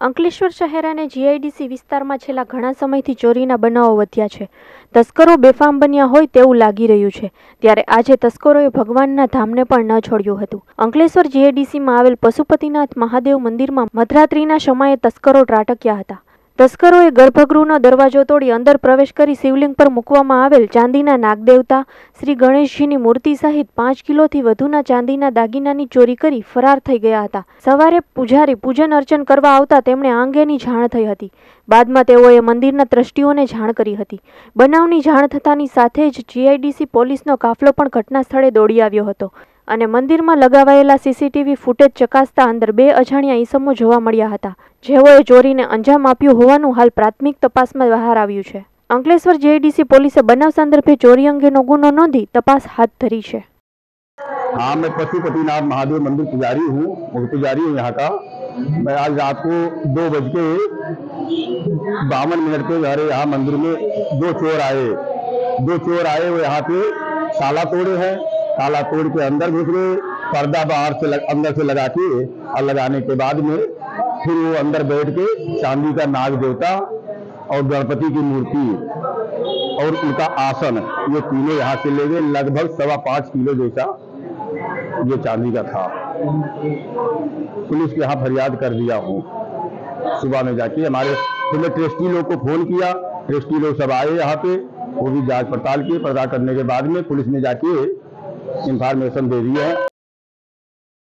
અંકલેશ્વર શહેર અને જીઆઈડીસી વિસ્તારમાં છેલ્લા ઘણા સમયથી ચોરીના બનાવો વધ્યા છે। તસ્કરો બેફામ બન્યા હોય તેવું લાગી રહ્યું છે। ત્યારે આજે તસ્કરોએ ભગવાનના ધામને પણ ન છોડ્યું હતું। અંકલેશ્વર જીઆઈડીસીમાં આવેલ પશુપતિનાથ મહાદેવ મંદિરમાં મધરાત્રિના સમયે તસ્કરો ત્રાટક્યા હતા। તસ્કરોએ ગર્ભગૃહનો દરવાજો તોડી અંદર પ્રવેશ કરી શિવલિંગ પર મૂકવામાં આવેલ ચાંદીના નાગદેવતા શ્રી ગણેશજીની મૂર્તિ સહિત 5 કિલોથી વધુના ચાંદીના દાગીનાની ચોરી કરી ફરાર થઈ ગયા હતા। સવારે પૂજારી પૂજન અર્ચન કરવા આવતા તેમણે આ અંગેની જાણ થઈ હતી। બાદમાં તેઓએ મંદિરના ટ્રસ્ટીઓને જાણ કરી હતી। બનાવની જાણ થતાની સાથે જ જીઆઈડીસી પોલીસનો કાફલો પણ ઘટના સ્થળે દોડી આવ્યો હતો અને મંદિરમાં લગાવાયેલા સીસીટીવી ફૂટેજ ચકાસતા અંદર 2 અજાણ્યા ઈસમો જોવા મળ્યા હતા, જેઓએ ચોરીને અંજામ આપ્યું હોવાનું હાલ પ્રાથમિક તપાસમાં બહાર આવ્યું છે। અંકલેશ્વર જીઆઈડીસી પોલીસે બનાવ સંદર્ભે ચોરી અંગેનો ગુનો નોંધી તપાસ हाथ धरी है। हाँ, मैं पशुपतिनाथ महादेव मंदिर पुजारी हूँ, मुख्य पुजारी हूँ यहाँ का। मैं आज रात को 2:52 पे यहाँ मंदिर में दो चोर आए। वो यहाँ पे ताला तोड़े हैं, ताला तोड़ के अंदर घुस गए, पर्दा बाहर से अंदर से लगा के और लगाने के बाद में फिर वो अंदर बैठ के चांदी का नाग देवता और गणपति की मूर्ति और उनका आसन ये तीनों यहाँ से ले गए। लगभग 5.25 किलो जैसा ये चांदी का था। पुलिस के यहाँ फरियाद कर दिया हूँ। सुबह में जाके हमारे फिर मैं ट्रस्टी लोग को फोन किया, ट्रस्टी लोग सब आए यहाँ पे, वो भी जांच पड़ताल करने के बाद में पुलिस ने जाके इंफॉर्मेशन दे दी है।